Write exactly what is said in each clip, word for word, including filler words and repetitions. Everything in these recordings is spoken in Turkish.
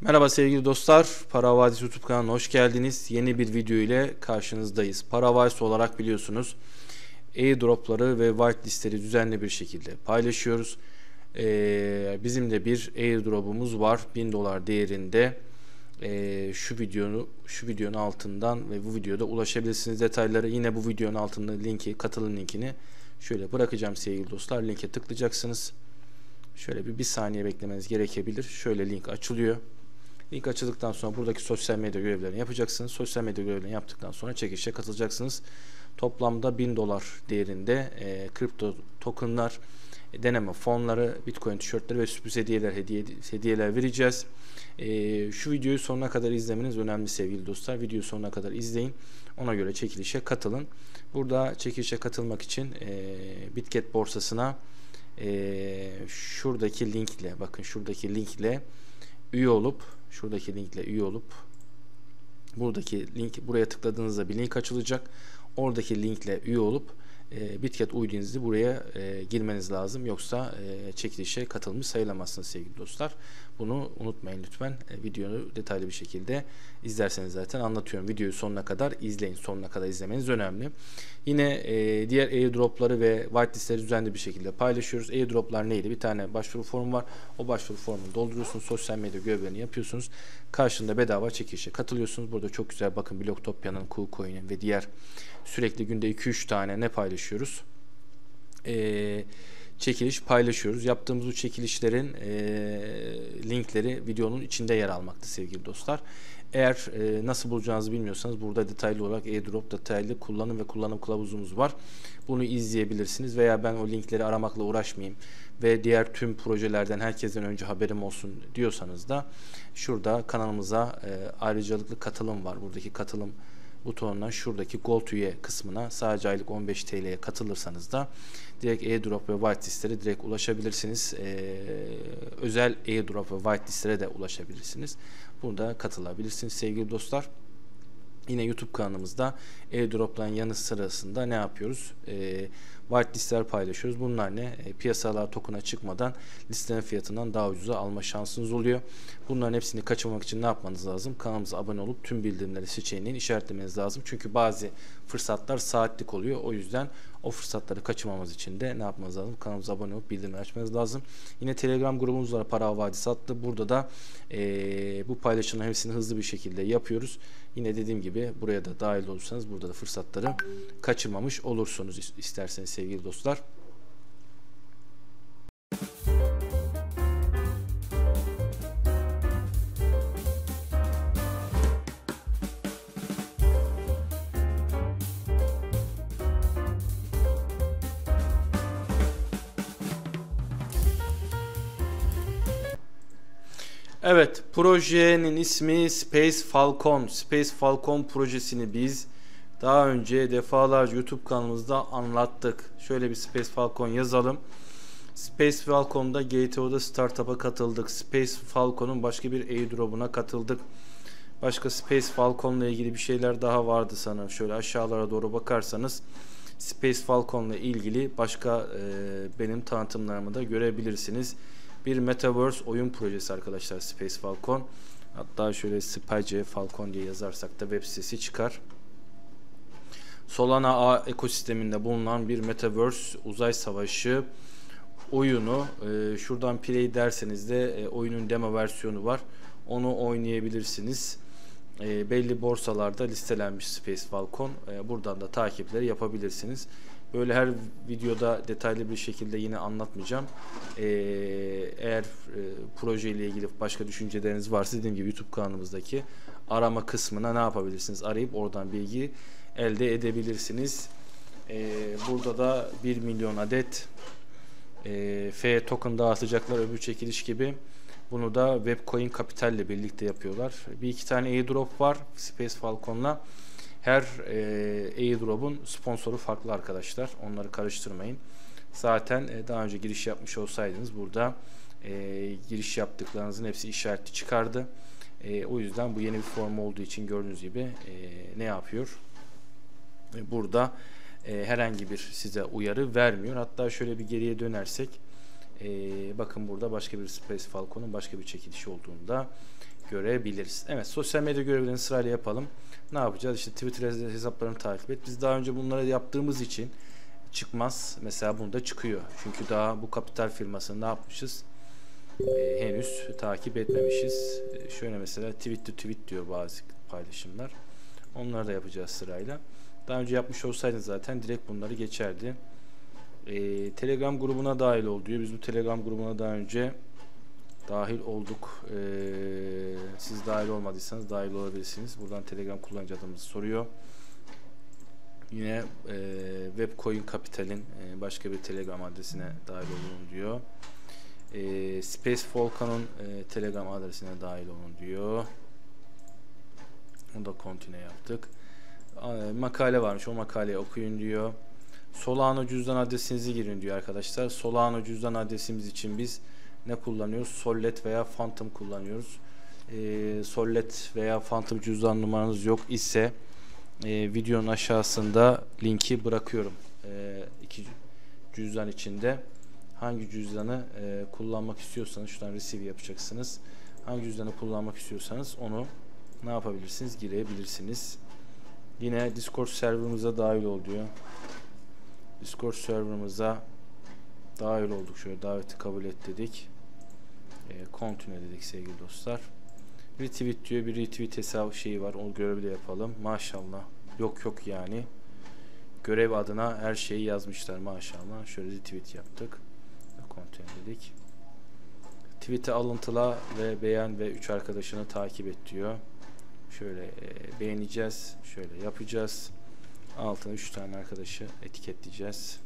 Merhaba sevgili dostlar, Para Vadisi YouTube kanalına hoş geldiniz. Yeni bir video ile karşınızdayız. Para Vadisi olarak biliyorsunuz airdropları ve whitelistleri düzenli bir şekilde paylaşıyoruz. Ee, bizim de bir airdrop'umuz var bin dolar değerinde. Ee, şu videonu şu videonun altından ve bu videoda ulaşabilirsiniz detayları. Yine bu videonun altında linki, katılım linkini şöyle bırakacağım sevgili dostlar. Linke tıklayacaksınız. Şöyle bir bir saniye beklemeniz gerekebilir. Şöyle link açılıyor. Link açıldıktan sonra buradaki sosyal medya görevlerini yapacaksınız. Sosyal medya görevlerini yaptıktan sonra çekilişe katılacaksınız. Toplamda bin dolar değerinde e, kripto tokenlar, e, deneme fonları, bitcoin tişörtleri ve sürpriz hediyeler hediye, hediyeler vereceğiz. E, şu videoyu sonuna kadar izlemeniz önemli sevgili dostlar. Videoyu sonuna kadar izleyin. Ona göre çekilişe katılın. Burada çekilişe katılmak için e, Bitget borsasına e, şuradaki linkle, bakın şuradaki linkle üye olup şuradaki linkle üye olup buradaki link, buraya tıkladığınızda bir link açılacak. Oradaki linkle üye olup e, Bitget U I D'nizi buraya e, girmeniz lazım. Yoksa e, çekilişe katılmış sayılamazsınız sevgili dostlar. Bunu unutmayın lütfen. E, videoyu detaylı bir şekilde izlerseniz zaten anlatıyorum. Videoyu sonuna kadar izleyin. Sonuna kadar izlemeniz önemli. Yine e, diğer airdropları ve whitelistleri düzenli bir şekilde paylaşıyoruz. Airdroplar neydi? Bir tane başvuru formu var. O başvuru formunu dolduruyorsunuz. Sosyal medya görevlerini yapıyorsunuz. Karşında bedava çekilişe katılıyorsunuz. Burada çok güzel bakın Bloktopya'nın, KuCoin'in ve diğer sürekli günde iki üç tane ne paylaşıyoruz? Eee çekiliş paylaşıyoruz. Yaptığımız bu çekilişlerin e, linkleri videonun içinde yer almakta sevgili dostlar. Eğer e, nasıl bulacağınızı bilmiyorsanız burada detaylı olarak airdrop detaylı kullanım ve kullanım kılavuzumuz var. Bunu izleyebilirsiniz veya ben o linkleri aramakla uğraşmayayım ve diğer tüm projelerden herkesten önce haberim olsun diyorsanız da şurada kanalımıza e, ayrıcalıklı katılım var. Buradaki katılım butonuna şuradaki Gold üye kısmına sadece aylık on beş T L'ye katılırsanız da direkt airdrop ve whitelistlere direkt ulaşabilirsiniz. Ee, özel airdrop ve whitelistlere de ulaşabilirsiniz. Burada katılabilirsiniz sevgili dostlar. Yine YouTube kanalımızda airdrop'ların yanı sırasında ne yapıyoruz? Ee, whitelistler paylaşıyoruz. Bunlar ne? E, piyasalar token'a çıkmadan listenin fiyatından daha ucuza alma şansınız oluyor. Bunların hepsini kaçırmamak için ne yapmanız lazım? Kanalımıza abone olup tüm bildirimleri seçeneğini işaretlemeniz lazım. Çünkü bazı fırsatlar saatlik oluyor. O yüzden o fırsatları kaçırmamamız için de ne yapmanız lazım? Kanalımıza abone olup bildirimleri açmanız lazım. Yine Telegram grubumuz var, Para Vadisi adlı. Burada da e, bu paylaşımların hepsini hızlı bir şekilde yapıyoruz. Yine dediğim gibi buraya da dahil olursanız burada da fırsatları kaçırmamış olursunuz isterseniz sevgili dostlar. Evet, projenin ismi Space Falcon. Space Falcon projesini biz daha önce defalarca YouTube kanalımızda anlattık. Şöyle bir Space Falcon yazalım. Space Falcon'da G T O'da startup'a katıldık. Space Falcon'un başka bir airdrop'una katıldık. Başka Space Falcon'la ilgili bir şeyler daha vardı sanırım. Şöyle aşağılara doğru bakarsanız Space Falcon'la ilgili başka e, benim tanıtımlarımı da görebilirsiniz. Bir Metaverse oyun projesi arkadaşlar Space Falcon. Hatta şöyle Space Falcon diye yazarsak da web sitesi çıkar. Solana ağ ekosisteminde bulunan bir Metaverse uzay savaşı oyunu. Ee, şuradan play derseniz de e, oyunun demo versiyonu var. Onu oynayabilirsiniz. E, belli borsalarda listelenmiş Space Falcon. E, buradan da takipleri yapabilirsiniz. Böyle her videoda detaylı bir şekilde yine anlatmayacağım. Ee, eğer e, proje ile ilgili başka düşünceleriniz varsa dediğim gibi YouTube kanalımızdaki arama kısmına ne yapabilirsiniz? Arayıp oradan bilgi elde edebilirsiniz. Ee, burada da bir milyon adet e, F token dağıtacaklar öbür çekiliş gibi. Bunu da Webcoin Capital ile birlikte yapıyorlar. Bir iki tane airdrop var Space Falcon'la. Her e, airdrop'un sponsoru farklı arkadaşlar. Onları karıştırmayın. Zaten e, daha önce giriş yapmış olsaydınız burada e, giriş yaptıklarınızın hepsi işaretli çıkardı. E, o yüzden bu yeni bir form olduğu için gördüğünüz gibi e, ne yapıyor? E, burada e, herhangi bir size uyarı vermiyor. Hatta şöyle bir geriye dönersek e, bakın burada başka bir Space Falcon'un başka bir çekilişi olduğunda görebiliriz. Evet, sosyal medya görevlerini sırayla yapalım. Ne yapacağız? İşte Twitter hesaplarını takip et. Biz daha önce bunları yaptığımız için çıkmaz. Mesela bunda çıkıyor. Çünkü daha bu kapital firmasını ne yapmışız? Ee, henüz takip etmemişiz. Ee, şöyle mesela tweet to tweet diyor bazı paylaşımlar. Onları da yapacağız sırayla. Daha önce yapmış olsaydın zaten direkt bunları geçerdi. Ee, Telegram grubuna dahil ol diyor. Biz bu Telegram grubuna daha önce dahil olduk. Ee, siz dahil olmadıysanız dahil olabilirsiniz. Buradan Telegram kullanıcı adımızı soruyor. Yine e, Webcoin Capital'in e, başka bir Telegram adresine dahil olun diyor. E, Space Volcan'ın e, Telegram adresine dahil olun diyor. Onu da continue yaptık. E, makale varmış. O makaleyi okuyun diyor. Solano cüzdan adresinizi girin diyor arkadaşlar. Solano cüzdan adresimiz için biz ne kullanıyoruz? Sollet veya Phantom kullanıyoruz. E, Sollet veya Phantom cüzdan numaranız yok ise e, videonun aşağısında linki bırakıyorum. E, iki cüzdan içinde hangi cüzdanı e, kullanmak istiyorsanız şuradan receive yapacaksınız. Hangi cüzdanı kullanmak istiyorsanız onu ne yapabilirsiniz? Girebilirsiniz. Yine Discord serverımıza dahil ol diyor. Discord serverımıza dahil olduk. Şöyle daveti kabul et dedik. E, continue dedik sevgili dostlar. Retweet diyor. Bir retweet hesabı şeyi var. O görevi de yapalım. Maşallah. Yok yok yani. Görev adına her şeyi yazmışlar maşallah. Şöyle retweet yaptık. Continue dedik. Tweet'e alıntıla ve beğen ve üç arkadaşını takip et diyor. Şöyle e, beğeneceğiz. Şöyle yapacağız. Altına üç tane arkadaşı etiketleyeceğiz.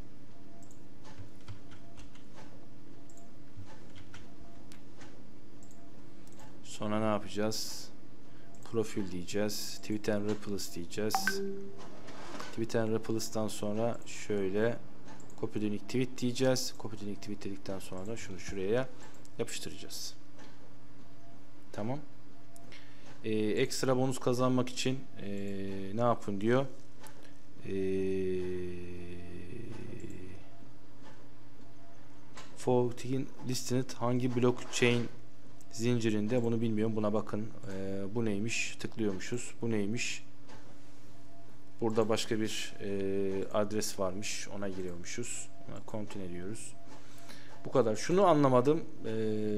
Sonra ne yapacağız? Profil diyeceğiz. Tweet and replace diyeceğiz. Tweet and replace'dan sonra şöyle copy the link tweet diyeceğiz. Copy the link tweet dedikten sonra da şunu şuraya yapıştıracağız. Tamam. Ee, ekstra bonus kazanmak için ee, ne yapın diyor. Ee, Fortin listed hangi blockchain zincirinde bunu bilmiyorum. Buna bakın. Ee, bu neymiş? Tıklıyormuşuz. Bu neymiş? Burada başka bir e, adres varmış. Ona giriyormuşuz. Ona continue diyoruz. Bu kadar. Şunu anlamadım. Ee,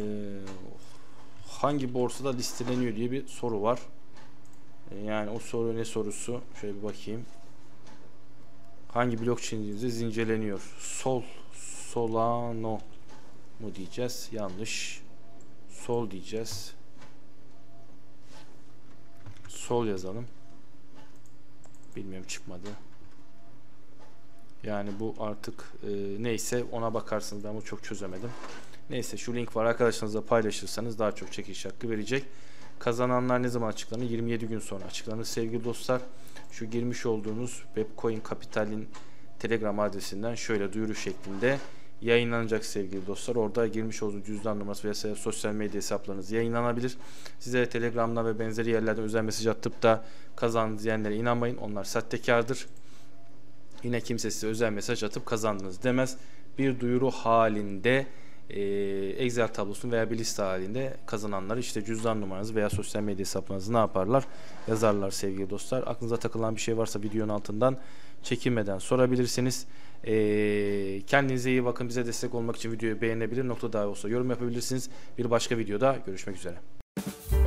hangi borsada listeleniyor diye bir soru var. Ee, yani o soru ne sorusu? Şöyle bir bakayım. Hangi blockchain'de zincirleniyor? Sol, Solano mu diyeceğiz? Yanlış. Sol diyeceğiz. Sol yazalım. Bilmiyorum, çıkmadı. Yani bu artık e, neyse ona bakarsınız. Ben bunu çok çözemedim. Neyse, şu link var, arkadaşlarınızla paylaşırsanız daha çok çekiş hakkı verecek. Kazananlar ne zaman açıklanır? yirmi yedi gün sonra açıklanır sevgili dostlar. Şu girmiş olduğunuz Webcoin Capital'in Telegram adresinden şöyle duyuru şeklinde yayınlanacak sevgili dostlar. Orada girmiş olduğunuz cüzdan numarası veya sosyal medya hesaplarınız yayınlanabilir. Size Telegram'dan ve benzeri yerlerden özel mesaj atıp da kazandınız diyenlere inanmayın. Onlar sahtekardır. Yine kimse size özel mesaj atıp kazandınız demez. Bir duyuru halinde e, Excel tablosunu veya bir liste halinde kazananları işte cüzdan numaranızı veya sosyal medya hesaplarınızı ne yaparlar? Yazarlar sevgili dostlar. Aklınıza takılan bir şey varsa videonun altından çekinmeden sorabilirsiniz. Ee, kendinize iyi bakın. Bize destek olmak için videoyu beğenebilir, nokta dahi olsa yorum yapabilirsiniz. Bir başka videoda görüşmek üzere.